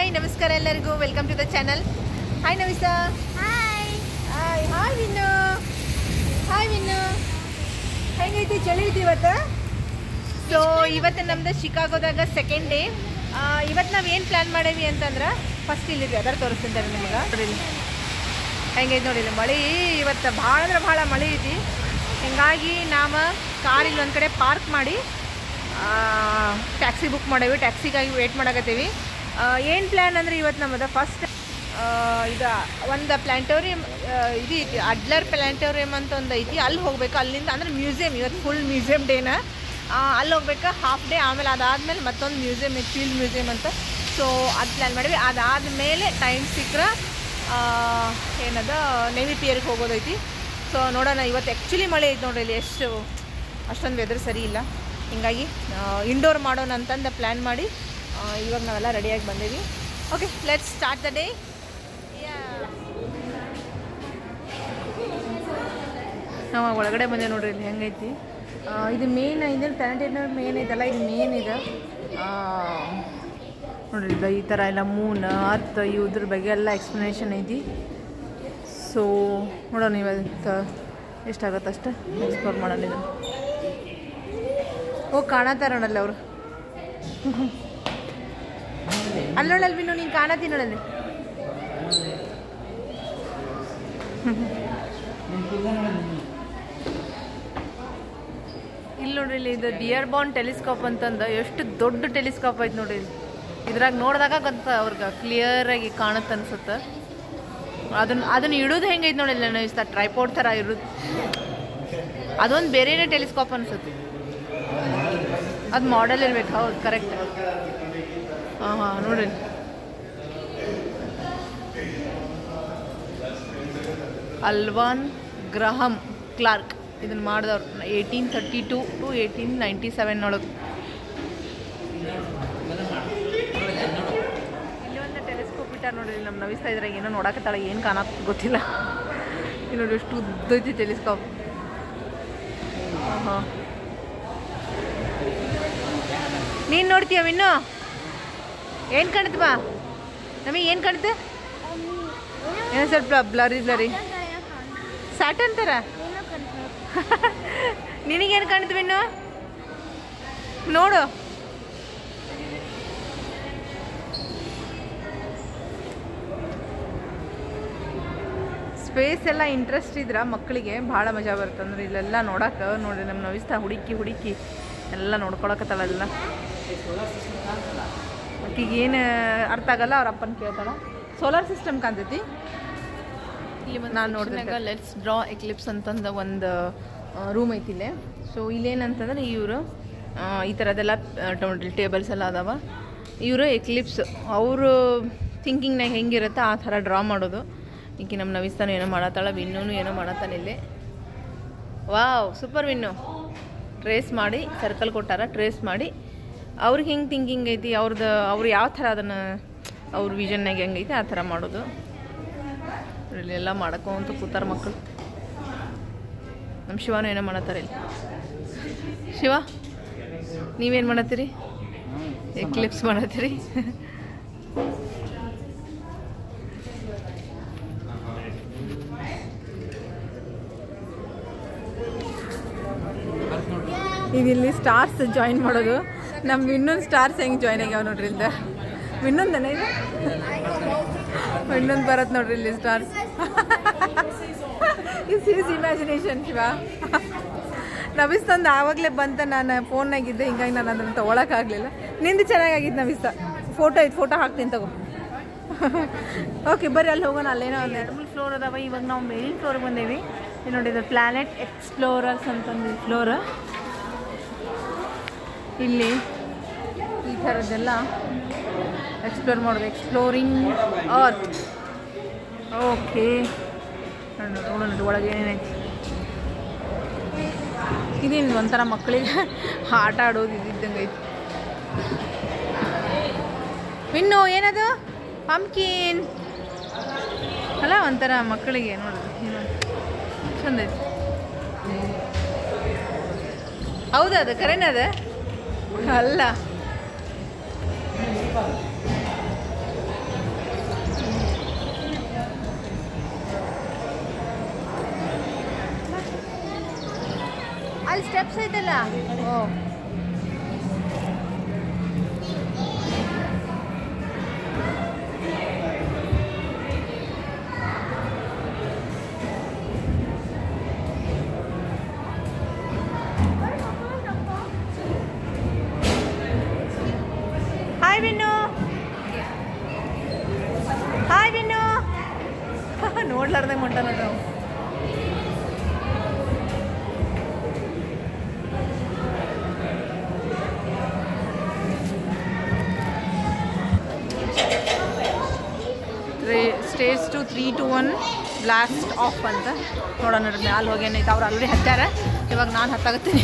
Hi ನಮಸ್ಕಾರ ಎಲ್ಲರಿಗೂ welcome to the channel. Hi Navisa. Hi hi hi Vinnu. Hi Vinnu, ಹೆಂಗೈತಿ? ಚಳಿ ಐತಿ ಇವತ್ತು. ಸೊ ಇವತ್ತು ನಮ್ದು ಶಿಕಾಗೋದಾಗ ಸೆಕೆಂಡ್ ಡೇ. ಇವತ್ತು ನಾವು ಏನು ಪ್ಲ್ಯಾನ್ ಮಾಡೇವಿ ಅಂತಂದ್ರೆ ಫಸ್ಟ್ ಇಲ್ಲಿದ್ವಿ ಅದರ ತೋರಿಸ್ತಿದ್ದಾರೆ ನಿಮ್ಗೆ. ನೋಡಿರಿ ಹೆಂಗೈತಿ ನೋಡಿರಿ ಮಳೆ. ಇವತ್ತು ಭಾಳ ಅಂದ್ರೆ ಭಾಳ ಮಳೆ ಐತಿ. ಹೀಗಾಗಿ ನಾವು ಕಾರ್ ಇಲ್ಲಿ ಒಂದು ಕಡೆ ಪಾರ್ಕ್ ಮಾಡಿ ಟ್ಯಾಕ್ಸಿ ಬುಕ್ ಮಾಡೇವಿ. ಟ್ಯಾಕ್ಸಿಗಾಗಿ ವೇಟ್ ಮಾಡಕತ್ತೀವಿ. ಏನು ಪ್ಲ್ಯಾನ್ ಅಂದರೆ ಇವತ್ತು ನಮ್ಮದು ಫಸ್ಟ್ ಇದು ಒಂದು ಪ್ಲ್ಯಾನೆಟೋರಿಯಂ ಇದು ಐತಿ, ಅಡ್ಲರ್ ಪ್ಲ್ಯಾನೆಟೋರಿಯಂ ಅಂತ ಒಂದು ಐತಿ. ಅಲ್ಲಿ ಹೋಗ್ಬೇಕು. ಅಲ್ಲಿಂದ ಅಂದರೆ ಮ್ಯೂಸಿಯಂ, ಇವತ್ತು ಫುಲ್ ಮ್ಯೂಸಿಯಂ ಡೇನ. ಅಲ್ಲಿ ಹೋಗ್ಬೇಕು ಹಾಫ್ ಡೇ. ಆಮೇಲೆ ಅದಾದಮೇಲೆ ಮತ್ತೊಂದು ಮ್ಯೂಸಿಯಂ ಐತಿ, ಫೀಲ್ಡ್ ಮ್ಯೂಸಿಯಂ ಅಂತ. ಸೊ ಅದು ಪ್ಲ್ಯಾನ್ ಮಾಡಿವಿ. ಅದಾದಮೇಲೆ ಟೈಮ್ ಸಿಕ್ಕರೆ ಏನದ ನೇವಿ ಪಿಯರ್ಗೆ ಹೋಗೋದೈತಿ. ಸೊ ನೋಡೋಣ. ಇವತ್ತು ಆ್ಯಕ್ಚುಲಿ ಮಳೆ ಐತೆ ನೋಡ್ರಿ ಇಲ್ಲಿ. ಅಷ್ಟೊಂದು ವೆದರ್ ಸರಿ ಇಲ್ಲ. ಹೀಗಾಗಿ ಇಂಡೋರ್ ಮಾಡೋಣ ಅಂತಂದು ಪ್ಲ್ಯಾನ್ ಮಾಡಿ ಇವಾಗ ನಾವೆಲ್ಲ ರೆಡಿಯಾಗಿ ಬಂದೀವಿ. Okay, let's start the day. ನಾವು ಒಳಗಡೆ ಬಂದೆ ನೋಡ್ರಿ. ಇಲ್ಲಿ ಹೆಂಗೈತಿ ಇದು ಮೇನ್ ಇದೆ. ಪ್ಲಾನೆಟೇರಿಯಂ ಮೇನ್ ಐತಲ್ಲ, ಇದು ಮೇನ್ ಇದೆ ನೋಡ್ರಿ. ಇದು ಈ ಥರ ಎಲ್ಲ ಮೂನ್ ಅರ್ತ್ ಇದ್ರ ಬಗ್ಗೆ ಎಲ್ಲ ಎಕ್ಸ್ಪ್ಲನೇಷನ್ ಐತಿ. ಸೊ ನೋಡೋಣ ಇವತ್ತು ಎಷ್ಟಾಗತ್ತೆ ಅಷ್ಟು ಎಕ್ಸ್ಪ್ಲೋರ್ ಮಾಡೋಣ. ಇದು ಓ ಕಾಣತ್ತಾರ ನೋಡಲ್ಲ ಅವರು. ಅಲ್ಲಿ ನೋಡಲ್ ಬಿನ್ನು, ನೀನು ಕಾಣತ್ತಿ ನೋಡಲ್ಲಿ. ಇಲ್ಲಿ ನೋಡ್ರಿ, ಇಲ್ಲಿ ಇದು ಡಿಯರ್ಬಾರ್ನ್ ಟೆಲಿಸ್ಕೋಪ್ ಅಂತಂದು ಎಷ್ಟು ದೊಡ್ಡ ಟೆಲಿಸ್ಕೋಪ್ ಐತೆ ನೋಡ್ರಿ. ಇದ್ರಾಗ ನೋಡಿದಾಗ ಗೊತ್ತ ಅವ್ರಿಗೆ ಕ್ಲಿಯರಾಗಿ ಕಾಣುತ್ತೆ ಅನ್ಸುತ್ತೆ. ಅದನ್ನು ಇಡೋದು ಹೆಂಗೈತೆ ನೋಡಿಲ್ಲ ನಾವು ಇಷ್ಟ ಟ್ರೈಪೋರ್ಡ್ ಥರ ಇರೋದು. ಅದೊಂದು ಬೇರೆನೇ ಟೆಲಿಸ್ಕೋಪ್ ಅನ್ಸುತ್ತೆ. ಅದು ಮಾಡೆಲ್ ಇರ್ಬೇಕು. ಹೌದು, ಕರೆಕ್ಟ್. ಹಾಂ ಹಾಂ ನೋಡ್ರಿ. ಅಲ್ವಾನ್ ಗ್ರಹಮ್ ಕ್ಲಾರ್ಕ್ ಇದನ್ನು ಮಾಡಿದವ್ರು 1832 to 1897 ಒಳಗೆ. ಇಲ್ಲಿ ಒಂದು ಟೆಲಿಸ್ಕೋಪ್ ಇಟ್ಟಾರ ನೋಡ್ರಿ. ನಮ್ಮ ನವಿಸ್ತಾ ಇದ್ರಾಗ ಏನೋ ನೋಡಕತ್ತಾಳೆ, ಏನು ಕಾಣಕ್ಕೆ ಗೊತ್ತಿಲ್ಲ. ಇಲ್ಲಿ ನೋಡಿ ಎಷ್ಟು ಉದ್ದೈತಿ ಟೆಲಿಸ್ಕೋಪ್. ಹಾಂ ಹಾಂ, ನೀನು ನೋಡ್ತೀಯ ಇನ್ನು? ಏನು ಕಾಣುತ್ತೆ ಬಾ ನಮಗೆ? ಏನು ಕಾಣುತ್ತೆ? ಏನೋ ಸ್ವಲ್ಪ ಬ್ಲರಿ ಸ್ಯಾಟರ್ನ್ ಥರ. ನಿನಗೇನು ಕಾಣುತ್ತೆ ಇನ್ನು? ನೋಡು. ಸ್ಪೇಸ್ ಎಲ್ಲ ಇಂಟ್ರೆಸ್ಟ್ ಇದ್ರೆ ಮಕ್ಕಳಿಗೆ ಭಾಳ ಮಜಾ ಬರುತ್ತೆ. ಅಂದ್ರೆ ಇಲ್ಲೆಲ್ಲ ನೋಡಕ್ಕೆ ನೋಡಿ ನಮ್ಮ ನವಿಸ್ತಾ ಹುಡುಕಿ ಎಲ್ಲ ನೋಡ್ಕೊಳಕತ್ತಲ್ಲ. ಎಲ್ಲ ಆಕಿಗೆ ಏನು ಅರ್ಥ ಆಗಲ್ಲ, ಅವ್ರ ಅಪ್ಪನ ಕೇಳ್ತಾಳೆ. ಸೋಲಾರ್ ಸಿಸ್ಟಮ್ ಕಾಣ್ತೈತಿ ಇಲ್ಲಿ. ನಾನು ನೋಡಿದಾಗ ಲೆಟ್ಸ್ ಡ್ರಾ ಎಕ್ಲಿಪ್ಸ್ ಅಂತಂದು ಒಂದು ರೂಮ್ ಐತಿ ಇಲ್ಲೇ. ಸೊ ಇಲ್ಲೇನಂತಂದ್ರೆ ಇವರು ಈ ಥರದ್ದೆಲ್ಲ ಟೇಬಲ್ಸ್ ಎಲ್ಲ ಅದಾವ. ಇವರು ಎಕ್ಲಿಪ್ಸ್ ಅವರು ಥಿಂಕಿಂಗ್ನಾಗ ಹೆಂಗಿರುತ್ತೆ ಆ ಥರ ಡ್ರಾ ಮಾಡೋದು. ಈಕೆ ನಮ್ಮ ನವಿಸ್ತಾನು ಏನೋ ಮಾಡತ್ತಾಳ, ವಿನ್ನೂ ಏನೋ ಮಾಡತ್ತಾನೆ ಇಲ್ಲಿ. Wow, super Vinnu. ಟ್ರೇಸ್ ಮಾಡಿ ಸರ್ಕಲ್ ಕೊಟ್ಟಾರ, ಟ್ರೇಸ್ ಮಾಡಿ ಅವ್ರಿಗೆ ಹೆಂಗೆ ಥಿಂಕಿಂಗ್ ಐತಿ ಅವ್ರು ಯಾವ ಥರ ಅದನ್ನು ಅವ್ರ ವಿಷನ್ನಾಗ ಹೆಂಗೈತಿ ಆ ಥರ ಮಾಡೋದು. ಇಲ್ಲೆಲ್ಲ ಮಾಡ್ಕೊಂತ ಕೂತಾರ ಮಕ್ಕಳು. ನಮ್ಮ ಶಿವನು ಏನೋ ಮಾಡತ್ತಾರೆ ಇಲ್ಲಿ. ಶಿವ, ನೀವೇನು ಮಾಡತ್ತೀರಿ? ಎಕ್ಲಿಪ್ಸ್ ಮಾಡತ್ತೀರಿ. ಇದಿಲ್ಲಿ ಸ್ಟಾರ್ಸ್ ಜಾಯಿನ್ ಮಾಡೋದು. ನಮ್ಮ ಇನ್ನೊಂದು ಸ್ಟಾರ್ಸ್ ಹೆಂಗೆ ಜಾಯ್ನ್ ಆಗ್ಯಾವ ನೋಡ್ರಿ. ಇಲ್ದ ಇನ್ನೊಂದನ ಇದು ಇನ್ನೊಂದು ಬರತ್ತೆ ನೋಡ್ರಿ ಇಲ್ಲಿ stars. Is is imagination. Shiva ನವಿಸ್ತಂದು ಆವಾಗಲೇ ಬಂತ. ನಾನು ಫೋನ್ನಾಗಿದ್ದೆ, ಹಿಂಗಾಗಿ ನಾನು ಅದನ್ನು ತೊಗೊಳಕ್ಕಾಗಲಿಲ್ಲ. ನಿಂದು ಚೆನ್ನಾಗಿತ್ತು ನವಿಸ್ತ. ಫೋಟೋ ಐತೆ, ಫೋಟೋ ಹಾಕ್ತೀನಿ ತಗೋ. ಓಕೆ ಬರ್ರಿ ಅಲ್ಲಿ ಹೋಗೋಣ. ಅಲ್ಲೇನೋ ಒಂದು 2-3 ಫ್ಲೋರ್ ಅದಾವ. ಇವಾಗ ನಾವು ಮೇಲಿನ ಫ್ಲೋರ್ಗೆ ಬಂದೇವಿ. ನೋಡಿ, ಇದು ಪ್ಲಾನೆಟ್ ಎಕ್ಸ್ಪ್ಲೋರರ್ಸ್ ಅಂತಂದು ಫ್ಲೋರ್. ಇಲ್ಲಿ ಈ ಥರದ್ದೆಲ್ಲ ಎಕ್ಸ್ಪ್ಲೋರ್ ಮಾಡೋದು. Exploring earth. ಓಕೆ, ನೋಡೋಣ ಒಳಗೆ ಏನೇನೈತಿ. ಇದೇನು ಒಂಥರ ಮಕ್ಕಳಿಗೆ ಆಟ ಆಡೋದು ಇದ್ದಂಗೆ ಐತಿ. ಇನ್ನು ಏನದು ಪಂಪ್ಕಿನ್ ಅಲ್ಲ, ಒಂಥರ ಮಕ್ಕಳಿಗೆ ನೋಡೋದು ಚಂದ ಐತಿ. ಹೌದಾ? ಅದು ಕರೆನ ಅದ ಅಲ್ಲ. ಸ್ಟೆಪ್ಸ್ ಐತಲ್ಲ. ಓ ಹಾಯ್ ವಿನ್ನು. ಹಾಯ್ ವಿನ್ನು. ನೋಡ್ಲಾರ್ದಂಗೆ ಹೊಂಟ ನೋಡ್ರಿ ನಾವು. ಸ್ಟೇಜ್ 2 3 2 1 ಬ್ಲಾಸ್ಟ್ ಆಫ್ ಅಂತ ನೋಡೋಣ ನೋಡ್ರಿ. ಅಲ್ಲಿ ಹೋಗಿ ಏನೈತೆ ಅವ್ರು ಆಲ್ರೆಡಿ ಹತ್ತಾರ. ಇವಾಗ ನಾನು ಹತ್ತಾಗತ್ತೀನಿ.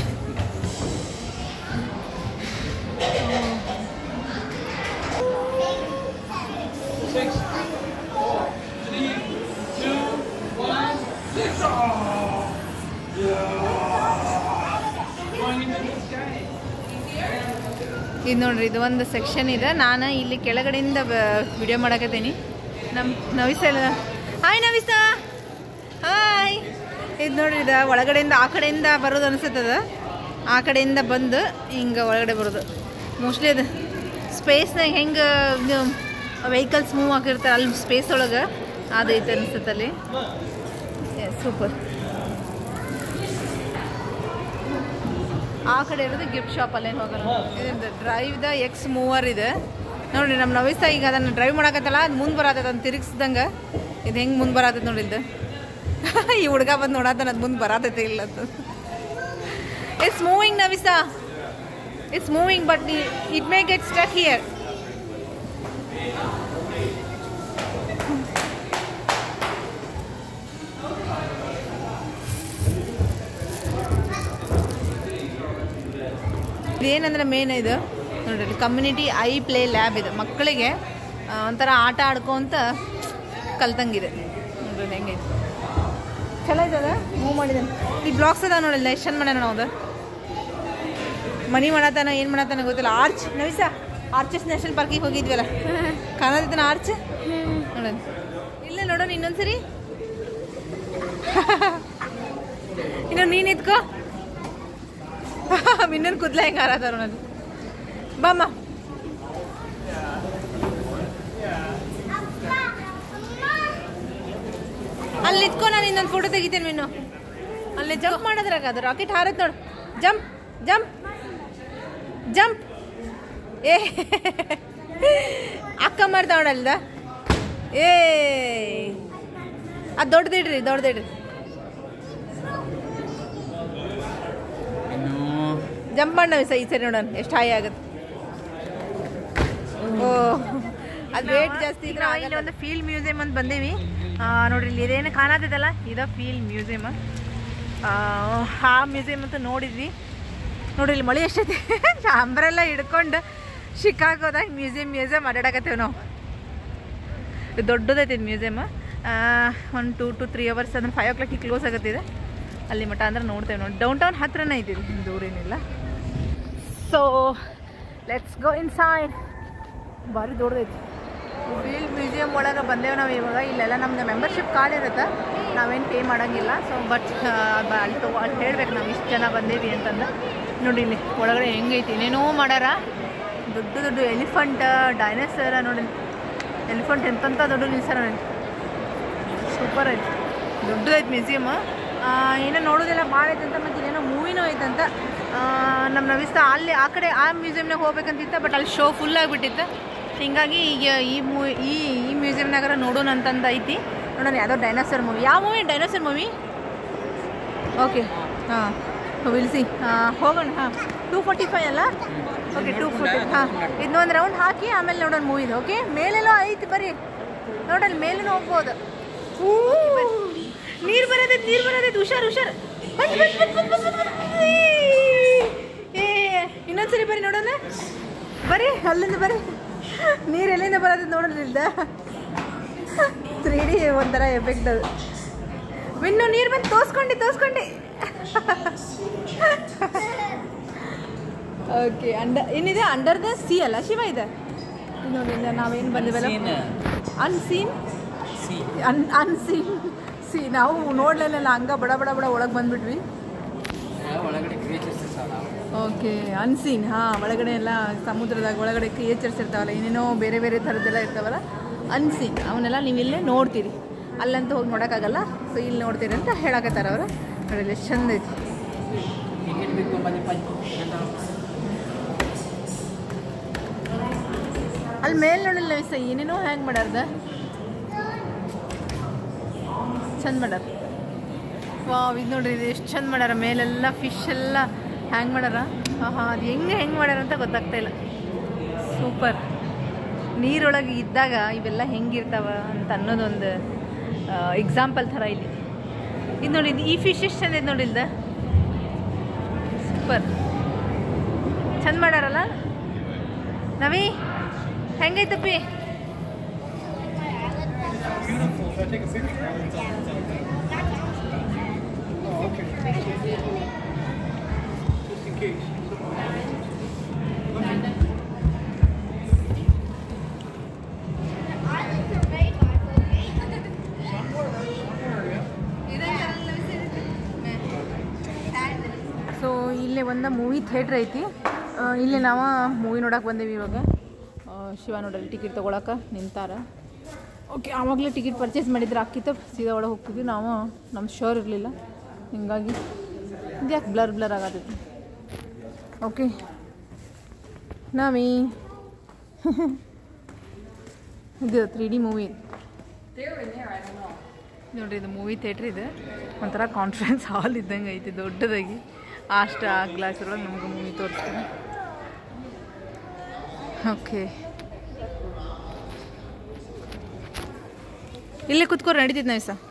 ಇದು ನೋಡ್ರಿ, ಇದು ಒಂದು ಸೆಕ್ಷನ್ ಇದೆ. ನಾನು ಇಲ್ಲಿ ಕೆಳಗಡೆಯಿಂದ ವಿಡಿಯೋ ಮಾಡಕತ್ತೀನಿ. ನಮ್ಮ ನವಿಸ ಇಲ್ಲ. ಹಾಯ್ ನವಿಸ. ಹಾಯ್. ಇದು ನೋಡ್ರಿ, ಇದು ಒಳಗಡೆಯಿಂದ ಆ ಕಡೆಯಿಂದ ಬರೋದು ಅನಿಸುತ್ತದ. ಆ ಕಡೆಯಿಂದ ಬಂದು ಹಿಂಗೆ ಒಳಗಡೆ ಬರೋದು. ಮೋಸ್ಟ್ಲಿ ಅದು ಸ್ಪೇಸ್ನಾಗ ಹೆಂಗೆ ವೆಹಿಕಲ್ಸ್ ಮೂವ್ ಆಗಿರ್ತಾರೆ ಅಲ್ಲಿ ಸ್ಪೇಸ್ ಒಳಗೆ ಅದೈತೆ ಅನಿಸುತ್ತೆ ಅಲ್ಲಿ. ಸೂಪರ್. ಆ ಕಡೆ ಇರೋದು ಗಿಫ್ಟ್ ಶಾಪ್. ಅಲ್ಲೇನು ಹೋಗೋಣ. ಇದು ಡ್ರೈವ್ ದ ಎಕ್ಸ್ ಮೂವರ್ ಇದೆ ನೋಡಿರಿ. ನಮ್ಮ ನವಿಸ ಈಗ ಅದನ್ನು ಡ್ರೈವ್ ಮಾಡಕತ್ತಲ್ಲ, ಅದು ಮುಂದೆ ಬರತ್ತದ ಅಂತ ತಿರುಗಿಸ್ದಂಗೆ. ಇದು ಹೆಂಗೆ ಮುಂದೆ ಬರತ್ತದ ನೋಡಿದ್ದು. ಈ ಹುಡುಗ ಬಂದು ನೋಡತ್ತಾನ ಅದು ಮುಂದೆ ಬರತೈತೆ ಇಲ್ಲ ಅಂತ. It's moving Navisa, it's moving but it may get stuck here. ಇದೇನಂದ್ರೆ ಮೇನ್ ಇದು ನೋಡ್ರಿ, ಕಮ್ಯುನಿಟಿ ಐ ಪ್ಲೇ ಲ್ಯಾಬ್ ಇದು. ಮಕ್ಕಳಿಗೆ ಒಂಥರ ಆಟ ಆಡ್ಕೊಂತ ಕಲ್ತಂಗಿದೆ ನೋಡ್ರಿ. ಹೆಂಗೈತೆ ಚಲೋ ಐತದ. ಮೂವ್ ಮಾಡಿದ್ದಾನೆ. ಈ ಬ್ಲಾಕ್ಸ್ ಅದ ನೋಡಿಲ್ಲ ಎಷ್ಟು ಚಂದ ಮಾಡ್ಯಾನ. ನಾವು ಮನಿ ಮಾಡತ್ತಾನ ಏನು ಮಾಡತ್ತಾನ ಗೊತ್ತಿಲ್ಲ. ಆರ್ಚ್ ನವಿಸ, ಆರ್ಚಸ್ ನ್ಯಾಷನಲ್ ಪಾರ್ಕಿಗೆ ಹೋಗಿದ್ವಲ್ಲ, ಕಾಣತೈತನ ಆರ್ಚ್ ನೋಡೋಣ. ಇಲ್ಲ ನೋಡೋಣ ಇನ್ನೊಂದ್ಸರಿ. ಇನ್ನೊಂದು ನೀನು ಇದ್ಕೋ. ಇನ್ನೊಂದು ಕೂದಲ ಹೆಂಗೆ ಹಾರತಾರ ನೋಡಿ. ಬಾಮ್ಮ. ಅಲ್ಲಿ ನಿಂತ್ಕೊ, ನಾನು ಇನ್ನೊಂದು ಫೋಟೋ ತೆಗಿತೇನೆ. ನೀನು ಅಲ್ಲಿ ಜಂಪ್ ಮಾಡೋದ್ರಾಗ ಅದು ರಾಕೆಟ್ ಹಾರತ್ ನೋಡು. Jump jump jump. ಏ ಅಕ್ಕ ಮಾಡ್ತಾವಳಲ್ದ. ಏ ಅದು ದೊಡ್ಡದಿಡ್ರಿ, ದೊಡ್ಡದಿಡ್ರಿ. ಜಂಪ್ ಮಾಡಿ ನಾವು ಈ ಸರಿ ನೋಡೋಣ ಎಷ್ಟು ಹಾಯಿ ಆಗುತ್ತೆ. ಓ ಅದು ವೇಟ್ ಜಾಸ್ತಿ ಇದ್ರೆ. ಇಲ್ಲಿ ಒಂದು ಫೀಲ್ಡ್ ಮ್ಯೂಸಿಯಮ್ ಅಂತ ಬಂದೀವಿ ನೋಡ್ರಿ. ಇಲ್ಲಿ ಇದೇನು ಕಾಣತೈತಲ್ಲ, ಇದು ಫೀಲ್ಡ್ ಮ್ಯೂಸಿಯಮ್. ಆ ಮ್ಯೂಸಿಯಮ್ ಅಂತ ನೋಡಿದ್ವಿ ನೋಡ್ರಿ. ಇಲ್ಲಿ ಮಳೆ ಎಷ್ಟೈತಿ. ಅಂಬ್ರೆಲ್ಲ ಹಿಡ್ಕೊಂಡು ಶಿಕಾಗೋದಾಗ ಮ್ಯೂಸಿಯಮ್ ಅಡ್ಡಾಡಕತ್ತೇವೆ ನಾವು. ದೊಡ್ಡದೈತಿ ಮ್ಯೂಸಿಯಮ್. 1 2 to 3 hours ಅಂದ್ರೆ 5 o'clock ಕ್ಲೋಸ್ ಆಗತ್ತಿದೆ. ಅಲ್ಲಿ ಮಠ ಅಂದ್ರೆ ನೋಡ್ತೇವೆ ನೋಡಿ. ಡೌನ್ ಟೌನ್ ಹತ್ರನೇ ಇದ್ದೀವಿ, ದೂರೇನಿಲ್ಲ. So let's go inside. ಭಾರಿ ದೊಡ್ಡದೈತಿ ಫೀಲ್ಡ್ ಮ್ಯೂಸಿಯಮ್ ಒಳಗೆ ಬಂದೇವೆ ನಾವು ಇವಾಗ. ಇಲ್ಲೆಲ್ಲ ನಮ್ದು ಮೆಂಬರ್ಶಿಪ್ ಕಾರ್ಡ್ ಇರುತ್ತೆ, ನಾವೇನು ಪೇ ಮಾಡೋಂಗಿಲ್ಲ. ಸೊ ಬಟ್ ಅಲ್ಲಿ ಹೇಳ್ಬೇಕು ನಾವು ಇಷ್ಟು ಜನ ಬಂದೇವಿ ಅಂತಂದು. ನೋಡಿ ಇಲ್ಲಿ ಒಳಗಡೆ ಹೆಂಗೈತಿ, ಏನೇನೋ ಮಾಡ್ಯಾರ. ದೊಡ್ಡ ದೊಡ್ಡ ಎಲಿಫೆಂಟ್, ಡೈನೋಸರ ನೋಡಿ. ಎಲಿಫೆಂಟ್ ಎಂತ ದೊಡ್ಡ ನಿಲ್ಸಾರ ನೋಡಿ. ಸೂಪರ್ ಐತಿ, ದೊಡ್ಡದೈತಿ ಮ್ಯೂಸಿಯಮ್. ಏನೋ ನೋಡೋದೆಲ್ಲ ಭಾಳ ಐತಂತ. ಮತ್ತು ಇನ್ನೇನೋ ಮೂವಿನೂ ಐತಂತ. ನಮ್ಮ ನವಿಸ ಅಲ್ಲಿ ಆ ಕಡೆ ಆ ಮ್ಯೂಸಿಯಮ್ನಾಗ ಹೋಗ್ಬೇಕಂತಿತ್ತು, ಬಟ್ ಅಲ್ಲಿ ಶೋ ಫುಲ್ ಆಗಿಬಿಟ್ಟಿತ್ತು. ಹೀಗಾಗಿ ಈಗ ಈ ಮ್ಯೂಸಿಯಮ್ನಾಗಾರ ನೋಡೋಣ ಅಂತಂದು ಐತಿ. ನೋಡೋಣ ಯಾವುದೋ ಡೈನೋಸರ್ ಮೂವಿ. ಯಾವ ಮೂವಿ? Dinosaur movie. ಓಕೆ ಹಾಂ ವಿಲ್ಸಿ ಹೋಗೋಣ. ಹಾಂ 2:45 ಅಲ್ಲ? ಓಕೆ 2:40. ಹಾಂ ಇದನ್ನೊಂದು ರೌಂಡ್ ಹಾಕಿ ಆಮೇಲೆ ನೋಡೋಣ ಮೂವಿದು. ಓಕೆ ಮೇಲೆಲ್ಲೋ ಐತಿ, ಬರ್ರಿ ನೋಡಲ್ಲಿ ಮೇಲೂ ಹೋಗ್ಬೋದು. ನೀರು ಬರೋದೈತಿ. ಹುಷಾರು. ಏ ಇನ್ನೊಂದ್ಸರಿ ಬರ್ರಿ ನೋಡೋಣ. ಬರ್ರಿ ಅಲ್ಲಿಂದ ಬರ್ರಿ. ನೀರು ಎಲ್ಲಿಂದ ಬರೋದೈತಿ ನೋಡೋದಿಲ್ದ. 3D ಒಂಥರ ಎಫೆಕ್ಟ್ ಅದು. ಇನ್ನು ನೀರು ಬಂದು ತೋರಿಸ್ಕೊಂಡು ಓಕೆ. ಏನಿದೆ ಅಂಡರ್ ದ ಸಿ ಅಲ್ಲ ಶಿವ ಇದೆ ನೋಡಿ. ನಾವೇನು ಬಂದಿವಲ್ಲ ಅನ್ಸೀನ್ ಸಿ ನಾವು ನೋಡ್ಲಿಲ್ಲ. ಹಂಗ ಬಡ ಒಳಗೆ ಬಂದ್ಬಿಟ್ವಿ. Okay unseen. ಹಾಂ, ಒಳಗಡೆ ಎಲ್ಲ ಸಮುದ್ರದಾಗ ಒಳಗಡೆ ಕ್ರಿಯೇಚರ್ಸ್ ಇರ್ತಾವಲ್ಲ, ಏನೇನೋ ಬೇರೆ ಬೇರೆ ಥರದ್ದೆಲ್ಲ ಇರ್ತಾವಲ್ಲ, ಅನ್ಸೀನ್. ಅವನ್ನೆಲ್ಲ ನೀವು ಇಲ್ಲೇ ನೋಡ್ತೀರಿ. ಅಲ್ಲಂತೂ ಹೋಗಿ ನೋಡೋಕ್ಕಾಗಲ್ಲ. ಸೊ ಇಲ್ಲಿ ನೋಡ್ತೀರಿ ಅಂತ ಹೇಳಕತ್ತಾರ ಅವರು. ನೋಡಿ ಎಷ್ಟು ಚಂದ ಐತಿ. ಅಲ್ಲಿ ಮೇಲೆ ನೋಡಿಲ್ಲ ವಿಸ ಏನೇನೋ ಹ್ಯಾಂಗ್ ಮಾಡ್ಯಾರ್ದ, ಚಂದ ಮಾಡ್ಯಾರ. ವಾವ್, ಇದು ನೋಡ್ರಿ, ಇದು ಎಷ್ಟು ಚಂದ ಮಾಡ್ಯಾರ. ಮೇಲೆಲ್ಲ ಫಿಶ್ ಎಲ್ಲ ಹ್ಯಾಂಗ್ ಮಾಡ್ಯಾರ. ಹಾಂ, ಅದು ಹೆಂಗೆ ಮಾಡ್ಯಾರ ಅಂತ ಗೊತ್ತಾಗ್ತಾ ಇಲ್ಲ. ಸೂಪರ್. ನೀರೊಳಗೆ ಇದ್ದಾಗ ಇವೆಲ್ಲ ಹೆಂಗಿರ್ತಾವ ಅಂತ ಅನ್ನೋದೊಂದು ಎಕ್ಸಾಂಪಲ್ ಥರ ಇಲ್ಲಿ. ಇದು ನೋಡಿ, ಈ ಫಿಶ್ ಎಷ್ಟು ಚಂದ ಐತೆ ನೋಡಿ. ಇಲ್ದ ಸೂಪರ್ ಚಂದ ಮಾಡ್ಯಾರಲ್ಲ. ನವಿ ಹೆಂಗೈತಪ್ಪಿ? ಸೊ ಇಲ್ಲೇ ಒಂದು ಮೂವಿ ಥಿಯೇಟ್ರ್ ಐತಿ. ಇಲ್ಲಿ ನಾವು ಮೂವಿ ನೋಡಕ್ಕೆ ಬಂದೇವಿ. ಇವಾಗ ಶಿವ ನೋಡಲ್ಲಿ ಟಿಕೆಟ್ ತೊಗೊಳಕ್ಕೆ ನಿಂತಾರ. ಓಕೆ, ಆವಾಗಲೇ ಟಿಕೆಟ್ ಪರ್ಚೇಸ್ ಮಾಡಿದ್ರೆ ಆಕಿತ್ತ ಸೀದಾ ಒಳಗೆ ಹೋಗ್ತಿದ್ವಿ. ನಾವು ನಮ್ಮ ಶೋರ್ ಇರಲಿಲ್ಲ, ಹಿಂಗಾಗಿ ಇದು ಯಾಕೆ ಬ್ಲರ್ ಆಗತ್ತೈತಿ. ಓಕೆ ನಾವೀ ಇದು 3D ಮೂವಿ ನೋಡಿರಿ. ಇದು ಮೂವಿ ಥಿಯೇಟ್ರ್. ಇದು ಒಂಥರ ಕಾನ್ಫರೆನ್ಸ್ ಹಾಲ್ ಇದ್ದಂಗೆ ಐತಿ ದೊಡ್ಡದಾಗಿ. ಅಷ್ಟು ಆ ಗ್ಲಾಸ್ ಒಳಗೆ ನಮ್ಗೆ ಮೂವಿ ತೋರಿಸ್ತಾರೆ. ಓಕೆ, ಇಲ್ಲೇ ಕುತ್ಕೋರು ನಡೀತಿದ್ದು ನಾವು ಸಹ.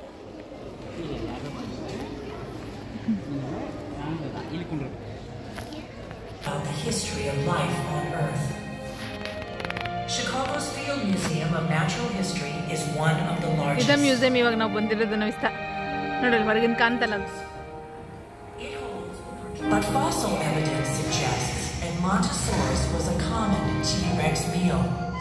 The history of life on Earth. Chicago's Field Museum of Natural History is one of the largest. ಇದು ಮ್ಯೂಸಿಯಂ ಇವಾಗ ನಾವು ಬಂದಿರೋದು ನಾವು ಇಷ್ಟ ನೋಡಲ್ಲ, ಹೊರಗಿನ ಕಾಣ್ತಲ್ಲ ಅದು. But fossil evidence suggests Edmontosaurus was a common T-Rex meal.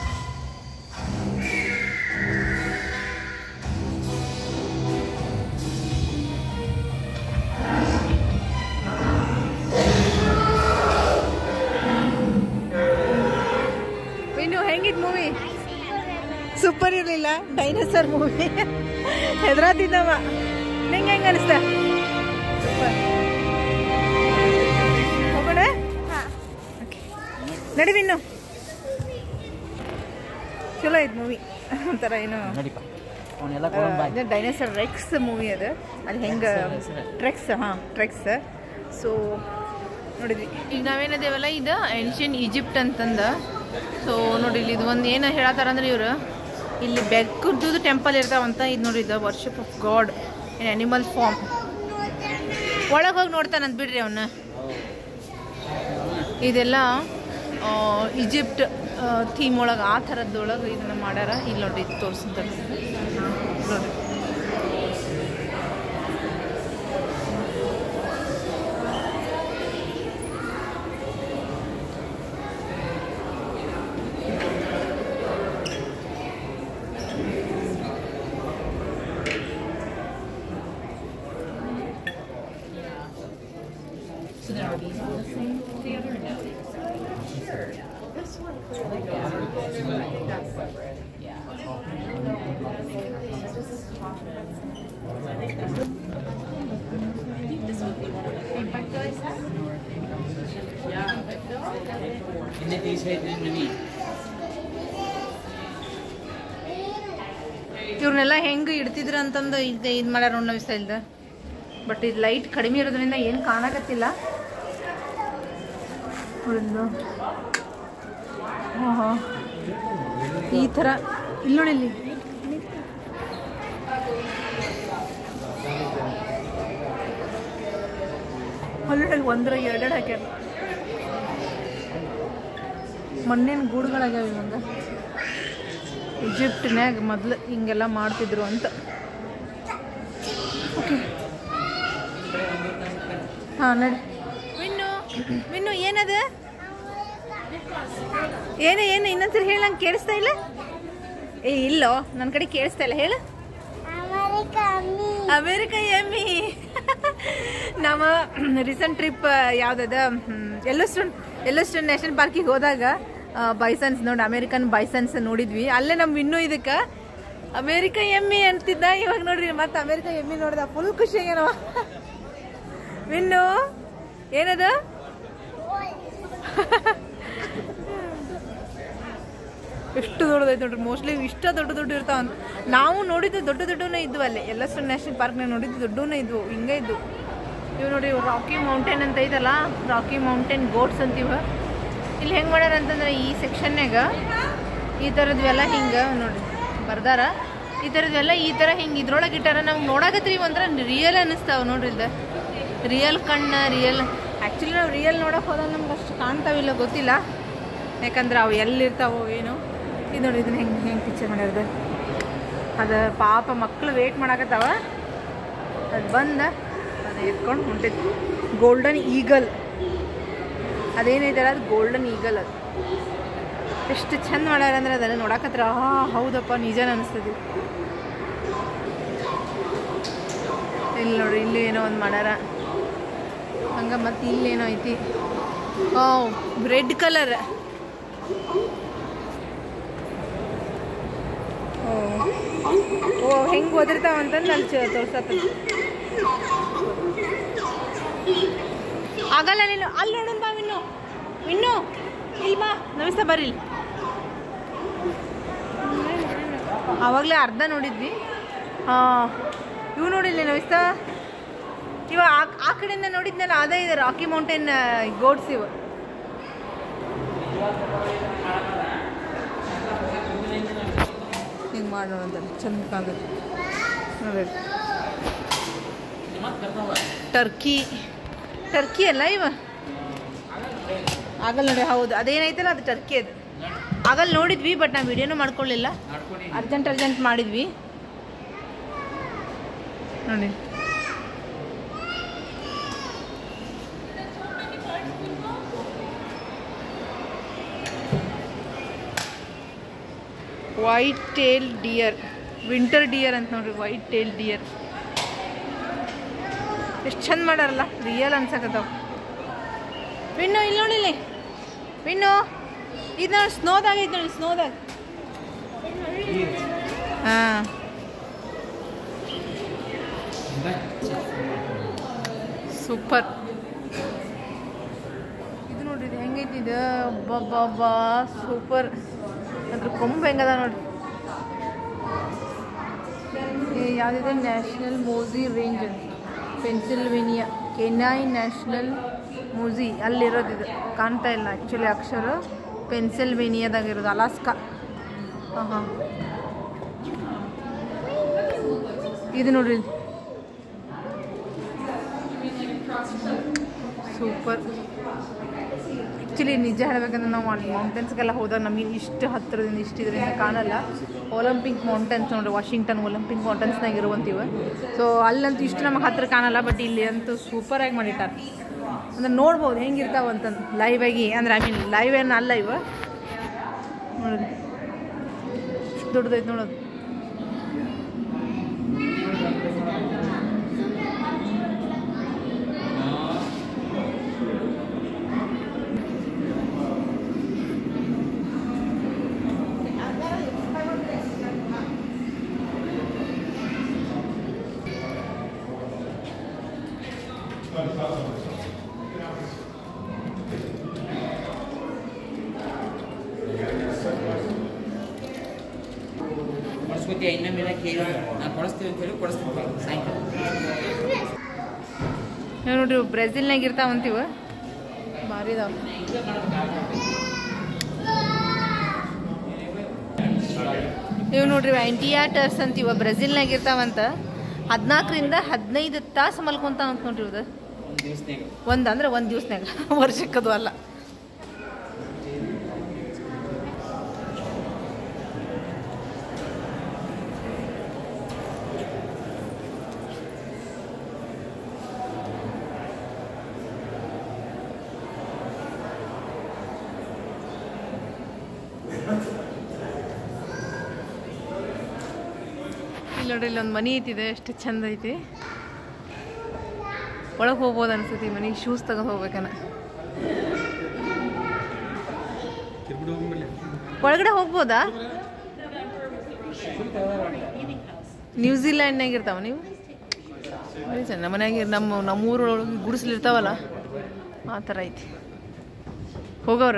ಹೆಂಗಿದ್ ಮೂವಿ? ಸೂಪರ್ ಇರಲಿಲ್ಲ? ಡೈನೋಸರ್ ಮೂವಿ ಹೆದರಾತಿದ್ದವ. ನಿಂಗೆ ಹೆಂಗೆ ಅನಿಸ್ತ? ಸೂಪರ್. ಹೋಗೋಣ? ನಡಿವಿನ್ನು ಚಲೋ ಐತೆ ಮೂವಿ. ಒಂಥರ ಏನು ಡೈನೋಸರ್ ರೆಕ್ಸ್ ಮೂವಿ ಅದು. ಅದು ಹೆಂಗೆ ಟ್ರೆಕ್ಸ್. ಹಾಂ, ಟ್ರೆಕ್ಸ್. ಸೊ ನೋಡಿದ್ವಿ. ಈಗ ನಾವೇನದೇವಲ್ಲ, ಇದು ಏನ್ಷಿಯನ್ ಈಜಿಪ್ಟ್ ಅಂತಂದ. ಸೊ ನೋಡಿ, ಇಲ್ಲಿ ಇದು ಒಂದು ಏನು ಹೇಳತ್ತಾರ ಅಂದ್ರೆ ಇವರು, ಇಲ್ಲಿ ಬೆಕ್ಕದ್ದು ಟೆಂಪಲ್ ಇರ್ತಾವಂತ. ಇದು ನೋಡಿ, ಇದು worship of god in animal form. ಒಳಗೆ ಹೋಗಿ ನೋಡ್ತಾನಂತ ಬಿಡ್ರಿ ಅವನ್ನ. ಇದೆಲ್ಲ ಈಜಿಪ್ಟ್ ಥೀಮ್ ಒಳಗೆ, ಆ ಥರದ್ದೊಳಗೆ ಇದನ್ನು ಮಾಡ್ಯಾರ. ಇಲ್ಲಿ ನೋಡಿ, ಇದು ತೋರಿಸ್ತಾರೆ ನೋಡಿ. ಇವ್ರನ್ನೆಲ್ಲ ಹೆಂಗೆ ಇಡ್ತಿದ್ರು ಅಂತಂದು ಇದು ಮಾಡ್ಯಾರ ನೋಡಿ ನಾವು ಸ್ಟೈಲ್ದ. ಬಟ್ ಇದು ಲೈಟ್ ಕಡಿಮೆ ಇರೋದ್ರಿಂದ ಏನು ಕಾಣಕತ್ತಿಲ್ಲ. ಹಾಂ, ಈ ಥರ ಇಲ್ಲಿ ನೋಡಿ. ಇಲ್ಲಿ ಅಲ್ಲೊಳಗೆ ಒಂದ್ರಾಗ ಎರಡೆರಡು ಹಾಕ್ಯಾರ. ಮಣ್ಣಿನ ಗೂಡುಗಳಾಗ್ಯಾವ ಇವಂಗ. ಈಜಿಪ್ಟ್ನ್ಯಾಗ ಮೊದಲು ಹಿಂಗೆಲ್ಲ ಮಾಡ್ತಿದ್ರು ಅಂತ. ಓಕೆ, ಹಾಂ ನಡಿ. ವಿನ್ನು ಏನದ? ಏನು ಇನ್ನೊಂದ್ಸರಿ ಹೇಳಂಗೆ ಕೇಳಿಸ್ತಾ ಇಲ್ಲ? ಇಲ್ಲೋ, ನನ್ನ ಕಡೆ ಕೇಳಿಸ್ತಾ ಇಲ್ಲ. ಹೇಳು. ಅಮೇರಿಕಾ ಎಮ್ಮಿ ನಮ್ಮ ರೀಸೆಂಟ್ ಟ್ರಿಪ್ ಯಾವುದದ ಎಲ್ಲೋಸ್ಟೋನ್ ನ್ಯಾಷನಲ್ ಪಾರ್ಕಿಗೆ ಹೋದಾಗ ಬೈಸನ್ಸ್ ನೋಡಿ ಅಮೇರಿಕನ್ ಬೈಸನ್ಸ್ ನೋಡಿದ್ವಿ. ಅಲ್ಲೇ ನಮ್ಗೆ ಇನ್ನೂ ಇದಕ್ಕೆ ಅಮೇರಿಕಾ ಎಮ್ಮಿ ಅಂತಿದ್ದ. ಇವಾಗ ನೋಡ್ರಿ ಮತ್ತೆ ಅಮೇರಿಕಾ ಎಮ್ಮಿ ನೋಡಿದ ಫುಲ್ ಖುಷಿ ಆಗ್ಯಾನವ. ವಿನ್ನು ಏನದು ಎಷ್ಟು ದೊಡ್ಡದೈತೆ ನೋಡ್ರಿ. ಮೋಸ್ಟ್ಲಿ ಇಷ್ಟ ದೊಡ್ಡ ಇರ್ತಾವ. ನಾವು ನೋಡಿದ್ದು ದೊಡ್ಡನೇ ಇದ್ವು ಅಲ್ಲೇ ಎಲ್ಲೋಸ್ಟೋನ್ ನ್ಯಾಷನಲ್ ಪಾರ್ಕ್ನಾಗ ನೋಡಿದ್ದು ದೊಡ್ಡನೇ ಇದ್ವು, ಹಿಂಗೆ ಇದ್ವು. ಇವು ನೋಡಿ ರಾಕಿ ಮೌಂಟೇನ್ ಅಂತ ಐತಲ್ಲ, ರಾಕಿ ಮೌಂಟೇನ್ ಗೋಟ್ಸ್ ಅಂತೀವ. ಇಲ್ಲಿ ಹೆಂಗೆ ಮಾಡ್ಯಾರ ಅಂತಂದ್ರೆ ಈ ಸೆಕ್ಷನ್ಯಾಗ ಈ ಥರದ್ವೆಲ್ಲ ಹಿಂಗೆ ನೋಡಿ ಬರ್ದಾರ. ಈ ಥರದ್ವೆಲ್ಲ ಈ ಥರ ಹಿಂಗೆ ಇದ್ರೊಳಗೆ ಇಟ್ಟಾರ. ನಮ್ಗೆ ನೋಡಕತ್ರಿ ಒಂಥರ ರಿಯಲ್ ಅನ್ನಿಸ್ತಾವ ನೋಡ್ರಿ. ಇದು ರಿಯಲ್ ರಿಯಲ್ ಆ್ಯಕ್ಚುಲಿ ನಾವು ರಿಯಲ್ ನೋಡೋಕೆ ಹೋದಾಗ ನಮ್ಗೆ ಅಷ್ಟು ಕಾಣ್ತಾವಿಲ್ಲ ಗೊತ್ತಿಲ್ಲ, ಯಾಕಂದ್ರೆ ಅವು ಎಲ್ಲಿರ್ತಾವೋ ಏನೋ. ಇದು ನೋಡಿ ಇದನ್ನ ಹೆಂಗೆ ಪಿಕ್ಚರ್ ಮಾಡ್ಯಾರ್ದು. ಅದು ಪಾಪ ಮಕ್ಕಳು ವೇಟ್ ಮಾಡಕತ್ತಾವ. ಅದು ಬಂದ ಅದು ಎತ್ಕೊಂಡು ಹೊಂಟಿತ್ತು. ಗೋಲ್ಡನ್ ಈಗಲ್ ಅದೇನೈತಲ್ಲ ಅದು ಗೋಲ್ಡನ್ ಈಗಲ್. ಅದು ಎಷ್ಟು ಚಂದ ಮಾಡ್ಯಾರ ಅಂದ್ರೆ ಅದನ್ನು ನೋಡಕತ್ರ ಹೌದಪ್ಪ ನಿಜನ ಅನಿಸ್ತದೆ. ಇಲ್ಲಿ ನೋಡ್ರಿ ಇಲ್ಲಿ ಏನೋ ಒಂದು ಮಾಡ್ಯಾರ ಹಂಗೆ. ಮತ್ತು ಇಲ್ಲೇನೋ ಐತಿ ರೆಡ್ ಕಲರ್. ಓ ಹೆಂಗೆ ಓದಿರ್ತಾವ ಅಂತಂದು ಅಲ್ಲಿ ತೋರ್ಸತ್ತ. ಆಗಲ್ಲ ನೀನು ಅಲ್ಲಿ ನೋಡೋಣ ಬಾ ವಿನ್ನು ಇಲ್ಲಿ ಬಾ ನಮಸ್ತೆ ಬರ್ರಿ. ಆವಾಗಲೇ ಅರ್ಧ ನೋಡಿದ್ವಿ. ಇವು ನೋಡಿಲ್ಲ ನಮಸ್ತೆ. ಇವ ಆ ಕಡೆಯಿಂದ ನೋಡಿದ್ನಲ್ಲ ಅದೇ ಇದೆ ರಾಕಿ ಮೌಂಟೇನ್ ಗೋಡ್ಸ್. ಇವು ಹಿಂಗೆ ಮಾಡಿ ನೋಡೋಂತ ಚಂದ ಕಾಣುತ್ತೆ ನೋಡಿ. ಟರ್ಕಿ ಅಲ್ಲ ಇವ ಆಗಲ್ಲ ನೋಡಿ. ಹೌದು ಅದೇನೈತಲ್ಲ ಅದು ಟರ್ಕಿ. ಅದು ಆಗಲ್ಲ ನೋಡಿದ್ವಿ, ಬಟ್ ನಾವು ವಿಡಿಯೋನೂ ಮಾಡ್ಕೊಳ್ಳಿಲ್ಲ. ಅರ್ಜೆಂಟ್ ಮಾಡಿದ್ವಿ ನೋಡಿ. White tail deer, winter deer ಅಂತ ನೋಡ್ರಿ. ವೈಟ್ ಟೇಲ್ ಡಿಯರ್ ಎಷ್ಟು ಚಂದ ಮಾಡ್ಯಾರಲ್ಲ, ರಿಯಲ್ ಅನ್ಸಕತ್ತಾವ. ವಿನ್ನು ಇಲ್ಲಿ ನೋಡಿಲ್ಲಿ ವಿನ್ನು ಇದು ನೋಡಿ ಸ್ನೋದಾಗ ಐತೆ ನೋಡಿ. ಸ್ನೋದಾಗ ಹಾಂ ಸೂಪರ್. ಇದು ನೋಡ್ರಿ ಇದು ಹೆಂಗೈತಿ. ಇದು ಅಬ್ಬಬ್ಬಾ ಸೂಪರ್. ಅದ್ರ ಕೊಂಬು ಹೆಂಗದ ನೋಡಿ. ಯಾವುದಿದೆ ನ್ಯಾಷನಲ್ ಮೋಝಿ ರೇಂಜ್ ಅಂತ, ಪೆನ್ಸಿಲ್ವೇನಿಯಾ ಕೆನೈನ್ ನ್ಯಾಷನಲ್ ಮೋಝಿ ಅಲ್ಲಿರೋದು. ಇದು ಕಾಣ್ತಾ ಇಲ್ಲ ಆ್ಯಕ್ಚುಲಿ ಅಕ್ಷರ. ಪೆನ್ಸಿಲ್ವೇನಿಯಾದಾಗಿರೋದು ಅಲಾಸ್ಕಾ. ಹಾಂ ಇದು ನೋಡ್ರಿ ಸೂಪರ್. ಆ್ಯಕ್ಚುಲಿ ನಿಜ ಹೇಳಬೇಕಂದ್ರೆ ನಾವು ಮೌಂಟೇನ್ಸ್ಗೆಲ್ಲ ಹೋದಾಗ ನಮಗೆ ಇಷ್ಟು ಹತ್ತಿರದಿಂದ ಇದರಿಂದ ಕಾಣಲ್ಲ. ಒಲಿಂಪಿಕ್ ಮೌಂಟೇನ್ಸ್ ನೋಡ್ರಿ, ವಾಷಿಂಗ್ಟನ್ ಒಲಿಂಪಿಕ್ ಮೌಂಟೇನ್ಸ್ನಾಗ ಇರುವಂತೀವಿ. ಸೊ ಅಲ್ಲಂತೂ ಇಷ್ಟು ನಮಗೆ ಹತ್ತಿರ ಕಾಣಲ್ಲ, ಬಟ್ ಇಲ್ಲಿ ಅಂತೂ ಸೂಪರಾಗಿ ಮಾಡಿಟ್ಟಾರೆ. ಅಂದ್ರೆ ನೋಡ್ಬೋದು ಹೆಂಗಿರ್ತಾವ ಅಂತಂದು ಲೈವಾಗಿ. ಅಂದ್ರೆ ಲೈವ್ ಏನು ಅಲ್ಲ ಇವ ನೋಡೋದು ಇಷ್ಟು ದೊಡ್ಡದೈತೆ ನೋಡೋದು. ನೋಡ್ರಿ ಬ್ರೆಜಿಲ್ನಾಗ ಇರ್ತಾವಂತೀವ, ಭಾರಿ ಇದಾವ. ಇವು ನೋಡ್ರಿ ಆ್ಯಂಟಿಯಾಟರ್ಸ್ ಅಂತೀವ, ಬ್ರೆಜಿಲ್ನಾಗ ಇರ್ತಾವಂತ. 14ರಿಂದ 15 ತಾಸು ಮಲ್ಕೊಂತಾವ ಅಂತ ನೋಡ್ರಿ. ಇದು ಒಂದು ದಿವ್ಸನಾಗ, ವರ್ಷಕ್ಕದು ಅಲ್ಲ. ಇಲ್ಲಿ ನೋಡ್ರಿ ಇಲ್ಲೊಂದು ಮನಿ ಐತಿದೆ, ಎಷ್ಟು ಚಂದ ಐತಿ. ಒಳಗೆ ಹೋಗ್ಬೋದು ಅನ್ಸತಿ ಮನೆಗೆ. ಶೂಸ್ ತಗೊಂಡು ಹೋಗ್ಬೇಕನ. ಒಳಗಡೆ ಹೋಗ್ಬೋದಾ? ನ್ಯೂಜಿಲ್ಯಾಂಡ್ನಾಗ ಇರ್ತಾವ ನೀವು? ನಮ್ಮ ಮನ್ಯಾಗ ನಮ್ಮೂರೊಳಗೆ ಗುಡಿಸ್ಲಿರ್ತಾವಲ್ಲ ಆ ಥರ ಐತಿ. ಹೋಗವ್ರ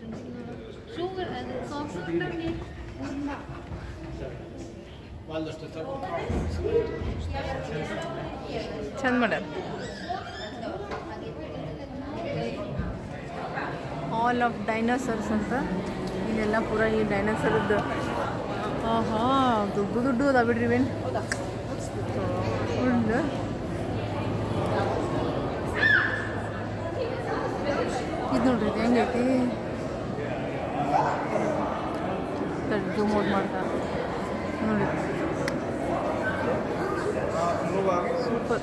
ಚಂದ ಮಾಡ್ಯಾರ. ಆಲ್ ಆಫ್ ಡೈನೋಸರ್ಸ್ ಅಂತ ಇಲ್ಲೆಲ್ಲ ಪೂರ ಈ ಡೈನೋಸರ್ದು. ಆಹಾ ದುಡ್ಡು ದುಡ್ಡು ಅದ ಬಿಡ್ರಿ ಇವೇನು ಇದು ನೋಡ್ರಿ ಇದು ಹೆಂಗೈತಿ. ಜೂಮ್ ಔಟ್ ಮಾಡ್ತಾ ನೋಡಿ ಸೂಪರ್.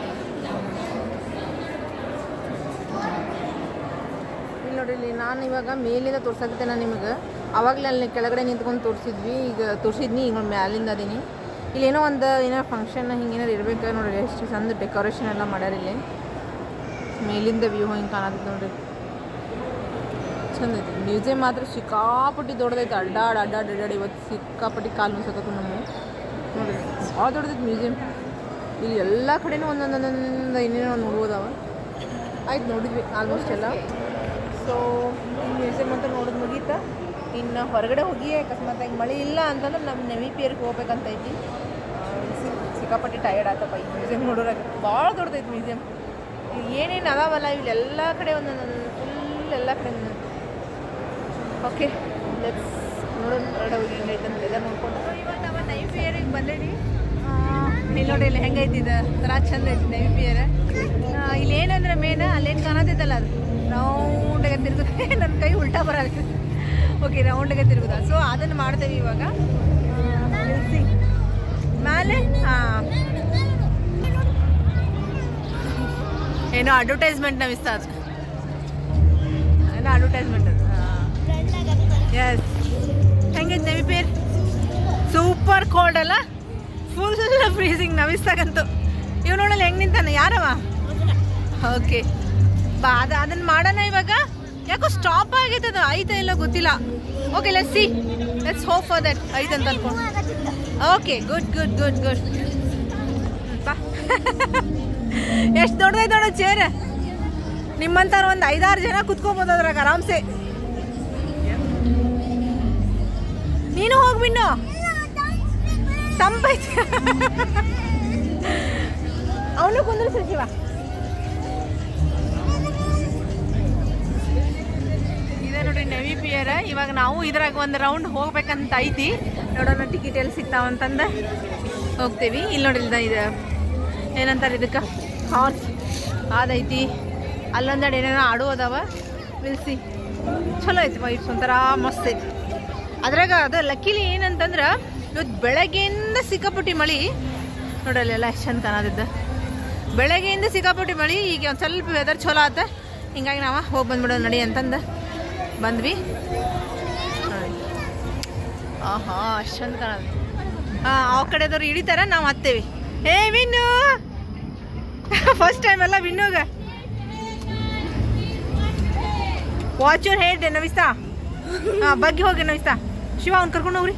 ಇಲ್ಲಿ ನೋಡ್ರಿ ಇಲ್ಲಿ ನಾನು ಇವಾಗ ಮೇಲಿಂದ ತೋರ್ಸಕತ್ತೇನೆ ನಿಮಗೆ. ಆವಾಗಲೇ ಅಲ್ಲಿ ಕೆಳಗಡೆ ನಿಂತ್ಕೊಂಡು ತೋರಿಸಿದ್ವಿ, ಈಗ ತೋರಿಸಿದ್ನಿ, ಈಗ ಮ್ಯಾಲಿಂದ ಅದೀನಿ. ಇಲ್ಲಿ ಏನೋ ಒಂದು ಏನೋ ಫಂಕ್ಷನ್ ಹಿಂಗೇನಾರು ಇರ್ಬೇಕು ನೋಡ್ರಿ. ಎಷ್ಟು ಚಂದ ಡೆಕೋರೇಷನ್ ಎಲ್ಲ ಮಾಡ್ಯಾರ ಇಲ್ಲಿ. ಮೇಲಿಂದ ವ್ಯೂ ಹಿಂಗೆ ಕಾಣತ್ತೆ ನೋಡ್ರಿ, ಚಂದ ಐತಿ. ಮ್ಯೂಸಿಯಂ ಮಾತ್ರ ಸಿಕ್ಕಾಪಟ್ಟಿ ದೊಡ್ಡದೈತೆ. ಅಡ್ಡಾಡಿ ಇವತ್ತು ಸಿಕ್ಕಾಪಟ್ಟಿ ಕಾಲು ಮುಸಕತ್ತು ನಮ್ಮ ನೋಡ್ರಿ. ಭಾಳ ದೊಡ್ಡದೈತೆ ಮ್ಯೂಸಿಯಂ. ಇಲ್ಲಿ ಎಲ್ಲ ಕಡೆನೂ ಒಂದೊಂದೊಂದೊಂದು ಇನ್ನೇನೋ ನೋಡ್ಬೋದವ. ಆಯ್ತು ನೋಡಿದ್ವಿ ಆಲ್ಮೋಸ್ಟ್ ಎಲ್ಲ. ಸೊ ಈ ಮ್ಯೂಸಿಯಂ ಅಂತ ನೋಡೋದು ಮುಗೀತಾ. ಇನ್ನು ಹೊರಗಡೆ ಹೋಗಿ ಅಕಸ್ಮಾತ್ ಈಗ ಮಳೆ ಇಲ್ಲ ಅಂತಂದ್ರೆ ನಮ್ಮ ನೆವಿ ಪಿಯರ್ಗೆ ಹೋಗ್ಬೇಕಂತ ಐತಿ. ಸಿಕ್ಕಾಪಟ್ಟಿ ಟಯರ್ಡ್ ಆತಪ್ಪ ಈ ಮ್ಯೂಸಿಯಂ ನೋಡೋರಾಗ. ಭಾಳ ದೊಡ್ಡದೈತಿ ಮ್ಯೂಸಿಯಂ. ಇಲ್ಲಿ ಏನೇನು ಅದಾವಲ್ಲ ಇಲ್ಲೆಲ್ಲ ಕಡೆ ಒಂದೊಂದು ಫುಲ್ ಎಲ್ಲ ಕಡೆ. ಓಕೆ ಲೆಟ್ಸ್ ನೋಡೋಣ ಹೊರಗಡೆ ಹೋಗಿ ಹೆಂಗೈತೆ ಅಂತ ಎಲ್ಲ ನೋಡ್ಕೊಂಡು. ಇವಾಗ ನಾವು ನೈವಿ ಪಿಯರಿಗೆ ಬಂದೇವಿ. ಇಲ್ಲಿ ನೋಡಿ ಇಲ್ಲಿ ಹೆಂಗೈತಿ ಇದು ಥರ ಚಂದ ಐತಿ ನೈವಿ ಪಿಯರ್. ಇಲ್ಲಿ ಏನಂದ್ರೆ ಮೇನ್ ಅಲ್ಲೇನು ಕಾಣತೈತಲ್ಲ ಅದು ರೌಂಡಾಗೆ ತಿರುಗುತ್ತೆ. ನನ್ನ ಕೈ ಉಲ್ಟಾ ಬರತ್ತೆ. ಓಕೆ ರೌಂಡಾಗೆ ತಿರುಗುದ. ಸೊ ಅದನ್ನು ಮಾಡ್ತೇವೆ ಇವಾಗ. ಮೇಲೆ ಏನೋ ಅಡ್ವರ್ಟೈಸ್ಮೆಂಟ್ ನಾವು ಇಷ್ಟ ಅದು ಏನೋ ಅಡ್ವರ್ಟೈಸ್ಮೆಂಟ್ ಅದು. ಎಸ್ ಹೆಂಗೈತೆ ನವಿ ಪೇರ್? ಸೂಪರ್ ಕೋಲ್ಡ್ ಅಲ್ಲ, ಫುಲ್ ಫ್ರೀಸಿಂಗ್ ನವಿಸ್ತಾಗಂತೂ. ಇವ್ ನೋಡಲ್ಲ ಹೆಂಗೆ ನಿಂತಾನೆ, ಯಾರವ? ಓಕೆ ಬಾ ಅದನ್ನು ಮಾಡೋಣ ಇವಾಗ. ಯಾಕೋ ಸ್ಟಾಪ್ ಆಗೈತೆ ಅದು, ಐತೆ ಇಲ್ಲ ಗೊತ್ತಿಲ್ಲ. Okay let's see, let's hope for that ಐತೆ ಅಂತ ಅನ್ಕೊಂಡು. Okay good good good good. ಬಾ ಎಷ್ಟು ದೊಡ್ಡದೈತೆ ನೋಡೋ ಚೇರ್. ನಿಮ್ಮಂತಾರ ಒಂದು 5-6 ಜನ ಕುತ್ಕೋಬೋದು ಅದ್ರಾಗ ಆರಾಮ್ಸೆ. ನೀನು ಹೋಗ್ಬಿನ್ನು, ತಂಪೈತೆ. ಅವನು ಕುಂದ್ರಿಸಿ ಶಿವ. ಇದೆ ನೋಡಿ ನೆವಿ ಪಿಯರ್. ಇವಾಗ ನಾವು ಇದ್ರಾಗ ಒಂದು ರೌಂಡ್ ಹೋಗ್ಬೇಕಂತ ಐತಿ. ನೋಡೋಣ ಟಿಕೆಟ್ ಎಲ್ಲಿ ಸಿಗ್ತಾವಂತಂದ ಹೋಗ್ತೇವಿ. ಇಲ್ಲಿ ನೋಡಿಲ್ದ ಇದು ಏನಂತಾರೆ ಇದಕ್ಕೆ, ಹಾರ್ಸ್ ಅದೈತಿ. ಅಲ್ಲೊಂದೆರಡು ಏನೇನೋ ಆಡು ಅದಾವ. ನಿಲ್ಸಿ ಚಲೋ ಐತಿ ಇಟ್ಸ್ ಒಂಥರ ಮಸ್ತ್ ಐತಿ. ಅದ್ರಾಗ ಅದು ಲಕ್ಕಿಲಿ ಏನಂತಂದ್ರೆ ಇವತ್ತು ಬೆಳಗ್ಗೆಯಿಂದ ಸಿಕ್ಕಾಪಟ್ಟಿ ಮಳೆ ನೋಡಲ್ಲೆಲ್ಲ ಎಷ್ಟು ಚಂದ ಕಾಣದಿದ್ದ. ಬೆಳಗ್ಗೆಯಿಂದ ಸಿಕ್ಕಾಪಟ್ಟಿ ಮಳೆ. ಈಗ ಒಂದು ಸ್ವಲ್ಪ ವೆದರ್ ಚಲೋ ಆತ. ಹಿಂಗಾಗಿ ನಾವು ಹೋಗಿ ಬಂದ್ಬಿಡೋದು ನಡಿ ಅಂತಂದು ಬಂದ್ವಿ ನೋಡಿ. ಆಹಾ ಅಷ್ಟು ಚಂದ ಕಾಣೋದು. ಆ ಕಡೆದವ್ರು ಹಿಡಿತಾರ, ನಾವು ಹತ್ತೇವಿ. ಏ ವಿನ್ನು ಫಸ್ಟ್ ಟೈಮ್ ಅಲ್ಲ ವಿನ್ನೂಗ. ವಾಚ್ ಯುವರ್ ಹೆಡ್ ನವಿಸ್ತಾ. ಬಗ್ಗೆ ಹೋಗಿ ನವಿಸ್ತಾ. ಶಿವ ಅವ್ನು ಕರ್ಕೊಂಡು ಹೋಗ್ರಿ.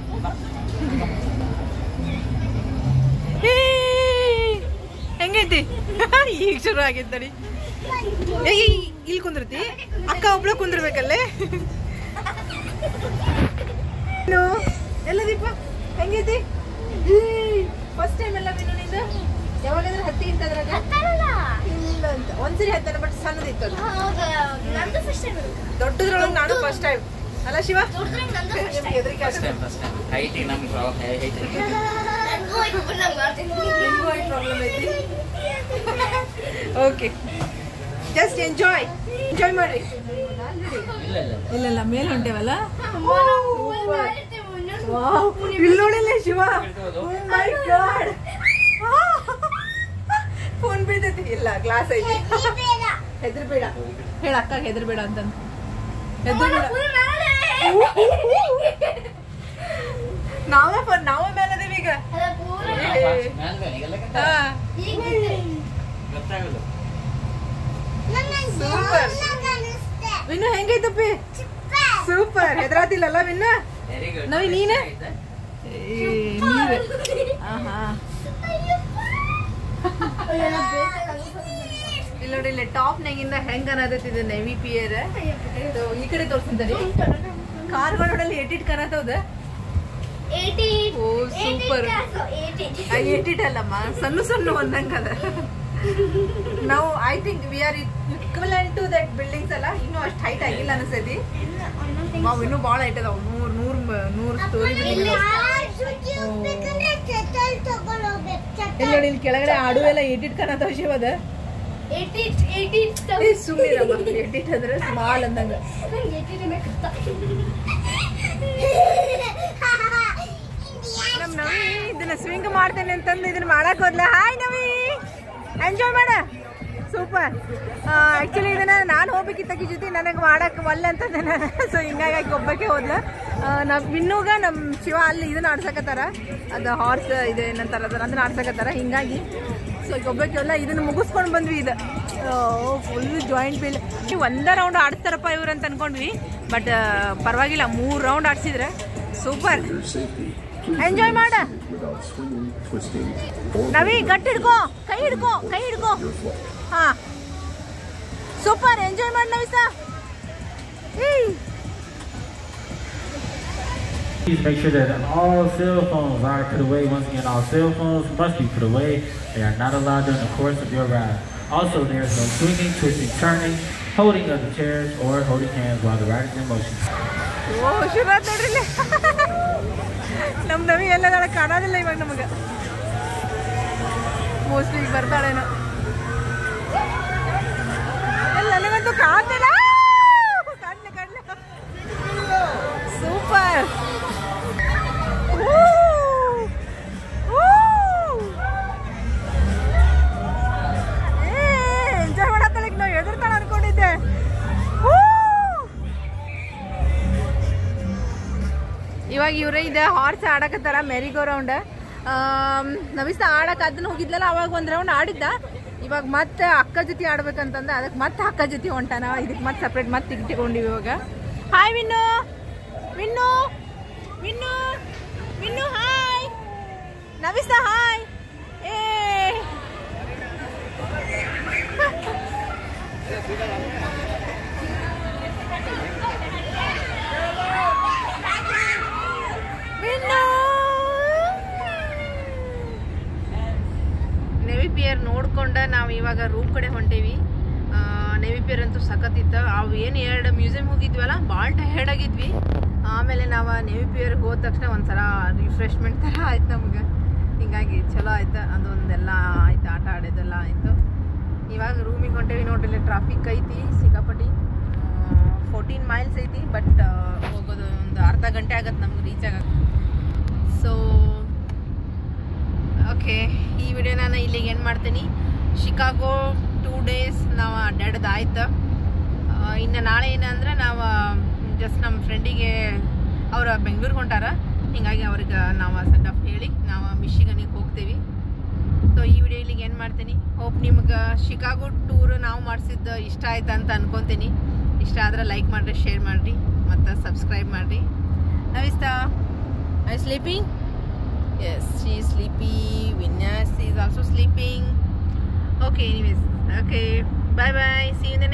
ಹೆಂಗೈತಿ? ಈಗ ಶುರು ಆಗೈತೆ ನಡಿ. ಇಲ್ಲಿ ಕುಂದಿರ್ತಿ, ಅಕ್ಕ ಒಬ್ಳು ಕುಂದಿರ್ಬೇಕಲ್ಲೇ. ಎಲ್ಲ ದೀಪ ಹೆಂಗೈತಿ? ಫಸ್ಟ್ ಟೈಮ್ ಎಲ್ಲ ವಿನು ನಿಂದು? ಯಾವಾಗಾದ್ರೂ ಹತ್ತಿ ಇಂತದ್ರಾಗ? ಇಲ್ಲ ಅಂತ ಒಂದ್ಸರಿ ಹತ್ತಾನ, ಬಟ್ ಸಣ್ಣದಿತ್ತು ಅದು. ದೊಡ್ಡದ್ರೊಳಗೆ ನಾನು ಫಸ್ಟ್ ಟೈಮ್ ಅಲ್ಲ ಶಿವ? ಹೆದರಿಕೆ ಆಗ್ತದೆ. ಓಕೆ ಜಸ್ಟ್ ಎಂಜಾಯ್ ಮಾಡ್ರಿ. ಇಲ್ಲ ಮೇಲೆ ಹೊಂಟೇವಲ್ಲ. ಇಲ್ಲಿ ನೋಡಿಲ್ಲ ಶಿವ. ಫೋನ್ ಬೀಳ್ತೈತಿ. ಇಲ್ಲ ಗ್ಲಾಸ್ ಐತಿ. ಹೆದರ್ಬೇಡ ಹೇಳ ಅಕ್ಕಾಗ, ಹೆದರ್ಬೇಡ ಅಂತಂದು. ನಾವೇ ಮೇಲೆ ಅದೀವಿ ಈಗ. ಸೂಪರ್ ವಿನ್ನು ಹೆಂಗೈತಪ್ಪಿ ಸೂಪರ್ ಹೆದರಾತಿಲ್ಲಲ್ಲ ವಿನ್ನ ನವಿ ನೀನೆ ಇಲ್ಲ ನೋಡಿ ಇಲ್ಲಿ ಟಾಪ್ ನೆಗಿಂದ ಹೆಂಗ ಅನ್ನತೈತಿದೆ ನೆವಿ ಪಿಯರ್ ಈ ಕಡೆ ತೋರ್ಸಂತರಿ ಕಾರ್ಗಳೊಡಲ್ಲಿ ಎಟಿಟ್ ಕಾಣತ್ತದ ಓ ಸೂಪರ್ 88 ಅಲ್ಲಮ್ಮ ಸಣ್ಣ ಸಣ್ಣ ಒಂದಂಗದ ನಾವು I think we are equivalent to that buildings ಅಲ್ಲ ಇನ್ನೂ ಅಷ್ಟು ಹೈಟ್ ಆಗಿಲ್ಲ ಅನಿಸ್ತೈತಿ ನಾವು ಇನ್ನೂ ಭಾಳ ಹೈಟ್ ಅದಾವ 100 ಸ್ಟೋರಿ ಬಿಲ್ಡಿಂಗ್ ಇಲ್ಲಿ ನೋಡಿ ಇಲ್ಲಿ ಕೆಳಗಡೆ ಆಡು ಎಲ್ಲ ಎಡಿಟ್ ಕಾಣತಾವ ಶಿವದ ಸುಮ್ಮನಿರಮ್ಮ ಎಡಿಟ್ ಅಂದ್ರೆ ಸ್ಮಾಲ್ ಅಂದಂಗ ನಮ್ ನವಿ ಇದನ್ನ ಸ್ವಿಂಗ್ ಮಾಡ್ತೇನೆ ಅಂತಂದು ಇದನ್ನ ಮಾಡಕ್ ಹೋದ್ಲ ಹಾಯ್ ನವಿ ಎಂಜಾಯ್ ಮಾಡ ಸೂಪರ್ ಆ್ಯಕ್ಚುಲಿ ಇದನ್ನ ನಾನು ಹೋಗ್ಬೇಕಿತ್ತಕ್ಕಿ ಜೊತೆ ನನಗೆ ಮಾಡಕ್ಕೆ ಒಲ್ಲೆ ಅಂತಂದೆ ನಾನು ಸೊ ಹಿಂಗಾಗಿ ಒಬ್ಬಕ್ಕೆ ಹೋದ್ಲ ಇನ್ನೂಗ ನಮ್ಮ ಶಿವ ಅಲ್ಲಿ ಇದನ್ನ ಆಡ್ಸಕತ್ತಾರ ಅದು ಹಾರ್ಸ್ ಇದು ಏನಂತಾರ ಅದನ್ನ ಅದನ್ನ ಆಡ್ಸಕತ್ತಾರ ಹಿಂಗಾಗಿ ಸೊ ಈಗ ಒಬ್ಬಕ್ಕೆ ಎಲ್ಲ ಇದನ್ನ ಮುಗಿಸ್ಕೊಂಡು ಬಂದ್ವಿ ಇದು ಫುಲ್ ಜಾಯಿಂಟ್ ಬಿಲ್ ಒಂದೇ ರೌಂಡ್ ಆಡ್ತಾರಪ್ಪ ಇವ್ರು ಅಂತ ಅನ್ಕೊಂಡ್ವಿ ಬಟ್ ಪರವಾಗಿಲ್ಲ 3 ರೌಂಡ್ ಆಡ್ಸಿದ್ರೆ ಸೂಪರ್ ಎಂಜಾಯ್ ಮಾಡ ನವಿ ಗಟ್ಟಿ ಹಿಡ್ಕೋ ಕೈ ಹಿಡ್ಕೋ ಹಾ ಸೂಪರ್ ಎಂಜಾಯ್ ಮಾಡಿ ನವಿಸಾ Please make sure that all cell phones are put away. Once again, all cell phones must be put away. They are not allowed during the course of your ride. Also, there is no swinging, twisting, turning, holding of the chairs, or holding hands while the ride is in motion. ಓ ಶುರುವಾತ್ ನೋಡ್ರಿ ನಮ್ಮ ನವಿ ಎಲ್ಲ ಕಾಣೋದಿಲ್ಲ ಇವಾಗ ನಮಗೆ mostly ಈಗ ಬರ್ತಾಳೇನೋ ನನಗಂತೂ ಕಾಣ್ತಿಲ್ಲ ಕಡ್ಲೆ ಸೂಪರ್ ಎಂಜಾಯ್ ಮಾಡತ್ತಲ್ಲ ನಾವು ಎದುರ್ತಾಳ ಅನ್ಕೊಂಡಿದ್ದೆ ಇವಾಗ ಇವರೇ ಇದೆ ಹಾರ್ಸ್ ಆಡಕತ್ತಾರ ಮೆರಿಗೋ ರೌಂಡ್ ನವಿಸ್ತಾ ಆಡಕ್ಕೆ ಅದನ್ನ ಹೋಗಿದ್ಲಲ್ಲ ಅವಾಗ ಒಂದು ರೌಂಡ್ ಆಡಿದ್ದ ಇವಾಗ ಮತ್ತೆ ಅಕ್ಕ ಜೊತೆ ಆಡ್ಬೇಕಂತಂದ ಅದಕ್ಕೆ ಮತ್ತೆ ಅಕ್ಕ ಜೊತೆ ಹೊಂಟಾನ ಇದಕ್ಕೆ ಮತ್ತೆ ಸಪ್ರೇಟ್ ಮತ್ತೆ ಟಿಕೆಟ್ ತಗೊಂಡಿವಿ ಇವಾಗ ಹಾಯ್ ವಿನ್ನು ವಿನ್ನು ವಿನ್ನು ವಿನ್ನು ಹಾಯ್ ನವಿಸ್ತಾ ಹಾಯ್ ಏ ನೆವಿ ಪಿಯರ್ ನೋಡ್ಕೊಂಡ ನಾವು ಇವಾಗ ರೂಮ್ ಕಡೆ ಹೊಂಟೇವಿ ನೆವಿ ಪಿಯರ್ ಅಂತೂ ಸಖತ್ತಿತ್ತು ಅವು ಏನು 2 ಮ್ಯೂಸಿಯಂ ಹೋಗಿದ್ವಲ್ಲ ಭಾಳ ಟಯರ್ಡ್ ಆಗಿದ್ವಿ ಆಮೇಲೆ ನಾವು ನೆವಿ ಪಿಯರ್ಗೆ ಹೋದ ತಕ್ಷಣ ಒಂದ್ಸಲ ರಿಫ್ರೆಶ್ಮೆಂಟ್ ಥರ ಆಯ್ತು ನಮ್ಗೆ ಹಿಂಗಾಗಿ ಚಲೋ ಆಯ್ತು ಅದೊಂದೆಲ್ಲ ಆಯ್ತು ಆಟ ಆಡೋದೆಲ್ಲ ಆಯಿತು ಇವಾಗ ರೂಮಿಗೆ ಹೊಂಟೇವಿ ನೋಡ್ರಿ ಟ್ರಾಫಿಕ್ ಐತಿ ಸಿಕ್ಕಾಪಟ್ಟಿ 14 ಮೈಲ್ಸ್ ಐತಿ ಬಟ್ ಹೋಗೋದು ಒಂದು ಅರ್ಧ ಗಂಟೆ ಆಗತ್ತೆ ನಮ್ಗೆ ರೀಚ್ ಆಗಕ್ಕೆ ಸೊ ಓಕೆ ಈ ವಿಡಿಯೋ ನಾನು ಇಲ್ಲಿಗೆ ಏನು ಮಾಡ್ತೀನಿ ಶಿಕಾಗೋ 2 ಡೇಸ್ ನಾವು ಅಡ್ಡಾಡೋದಾಯ್ತು ಇನ್ನು ನಾಳೆ ಏನಂದ್ರೆ ನಾವು ಜಸ್ಟ್ ನಮ್ಮ ಫ್ರೆಂಡಿಗೆ ಅವ್ರು ಬೆಂಗ್ಳೂರಿಗೆ ಹೊಂಟಾರ ಹಿಂಗಾಗಿ ಅವ್ರಿಗೆ ನಾವು ಸೆಂಡ್ ಆಫ್ ಹೇಳಿ ನಾವು ಮಿಶಿಗನಿಗೆ ಹೋಗ್ತೀವಿ ಸೊ ಈ ವಿಡಿಯೋ ಇಲ್ಲಿಗೆ ಏನು ಮಾಡ್ತೀನಿ ಹೋಪ್ ನಿಮ್ಗೆ ಶಿಕಾಗೋ ಟೂರ್ ನಾವು ಮಾಡಿಸಿದ್ದು ಇಷ್ಟ ಆಯ್ತು ಅಂತ ಅನ್ಕೊತೀನಿ ಇಷ್ಟ ಆದರೆ ಲೈಕ್ ಮಾಡಿರಿ ಶೇರ್ ಮಾಡಿರಿ ಮತ್ತು ಸಬ್ಸ್ಕ್ರೈಬ್ ಮಾಡಿರಿ ನವಿಸ್ತಾ I sleeping yes she is sleepy Vinyas is also sleeping okay anyways okay bye bye see you in the